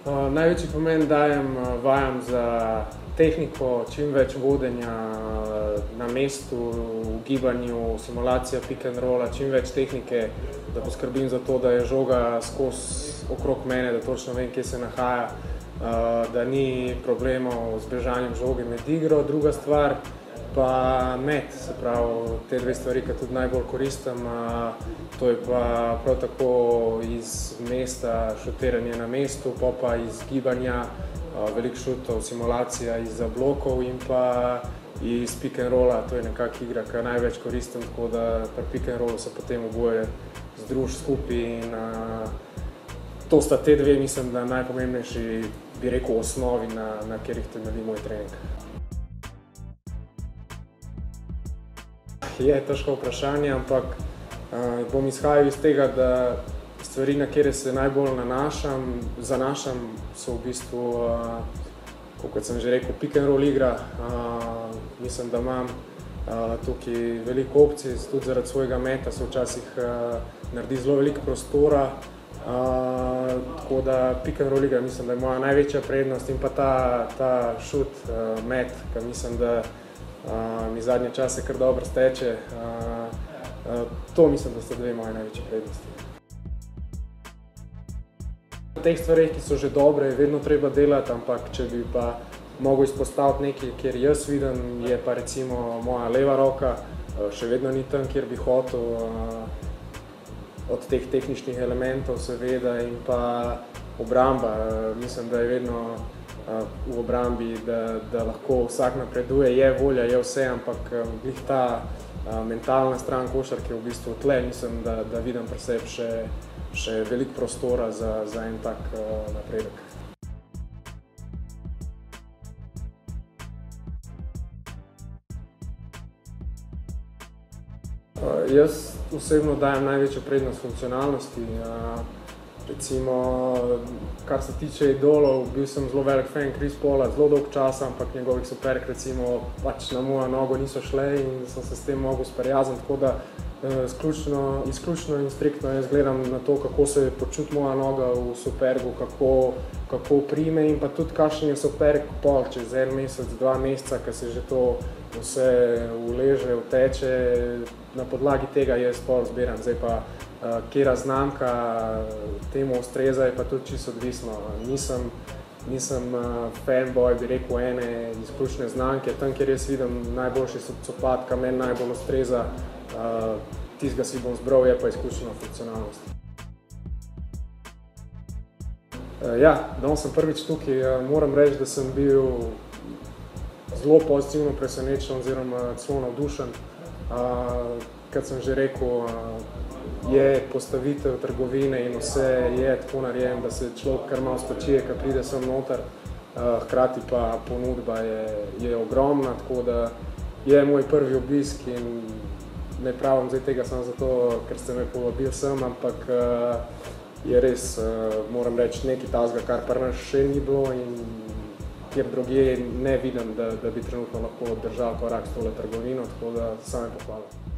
Največji pomen dajem vajam za tehniko, čim več vodenja na mestu, v gibanju, simulacija pick and rolla, čim več tehnike, da poskrbim za to, da je žoga skozi okrog mene, da točno vem, kje se nahaja, da ni problemov z bežanjem žoge med igro. Druga stvar pa met, se pravi, te dve stvari, ki tudi najbolj koristim, to je pa prav tako iz mesta šutiranje na mestu, pa iz gibanja, veliko šutov, simulacija iz blokov in pa iz pick and rolla, to je nekak igra, ki največ koristim, tako da pri pick and rollu se potem oboje združ skupaj in to sta te dve, mislim, da najpomembnejši, bi rekel, osnovi, na katerih temelji moj trening. Je težko vprašanje, ampak bom izhajal iz tega, da stvari, na katere se najbolj zanašam, so v bistvu, kot sem že rekel, pick and roll igra. Mislim, da imam tukaj veliko opcij, tudi zaradi svojega meta se včasih naredi zelo veliko prostora. Tako da pick and roll igra, mislim, da je moja največja prednost in pa ta šut, met, ki mislim, da mi zadnje čase kar dobro steče. To mislim, da sta dve moje največje prednosti. Teh stvareh, ki so že dobre, je vedno treba delati, ampak če bi pa mogel izpostaviti nekaj, kjer jaz vidim, je pa recimo moja leva roka, še vedno ni tam, kjer bi hotel, od teh tehničnih elementov seveda, in pa obramba. Mislim, da je vedno v obrambi, da lahko vsak napreduje, je volja, je vse, ampak glih ta mentalna stran košarke v bistvu tle, mislim, da vidim pri sebi še veliko prostora za en tak napredek. Jaz osebno dajem največjo prednost funkcionalnosti. Recimo, kar se tiče idolov, bil sem zelo velik fan Chris Paula zelo dolg časa, ampak njegovih superk recimo pač na mojo nogo niso šle in sem se s tem mogel sprijazniti, tako da izključno in striktno jaz gledam na to, kako se počuti moja noga v supergu, kako prime in pa tudi kakšen je superg pol čez en mesec, 2 meseca, ko se že to vse uleže, uteče. Na podlagi tega jaz pol zbiram. Zdaj pa, katera znamka temu ustreza, je pa tudi čisto odvisno. Nisem fanboy, bi rekel, ene izključne znamke. Tam, kjer jaz vidim najboljši copat, ka meni najbolj ustreza, tistega si bom zbral, je pa izključno funkcionalnost. Ja, danes sem prvič tukaj. Moram reči, da sem bil zelo pozitivno presenečen oziroma celo navdušen. Kot sem že rekel, je postavitev trgovine in vse je tako narejen, da se človek kar malo spočije, ko pride sem noter. Hkrati pa ponudba je ogromna, tako da je moj prvi obisk in ne pravim zdaj tega samo zato, ker ste me povabili sem, ampak je res, moram reči, nekaj tazga, kar pri nas še ni bilo in kjer drugje ne vidim, da bi trenutno lahko držal korak s tole trgovino, tako da same pohvale.